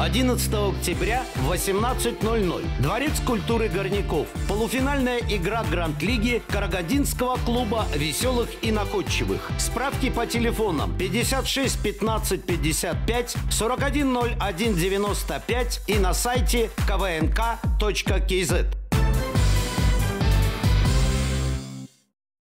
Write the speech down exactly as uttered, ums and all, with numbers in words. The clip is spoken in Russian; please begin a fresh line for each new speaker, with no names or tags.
одиннадцатого октября в восемнадцать ноль ноль. Дворец культуры Горняков. Полуфинальная игра Гранд-лиги Карагандинского клуба веселых и находчивых. Справки по телефонам пятьдесят шесть пятнадцать пятьдесят пять сорок один ноль один девяносто пять и на сайте ка вэ эн ка точка кей зет.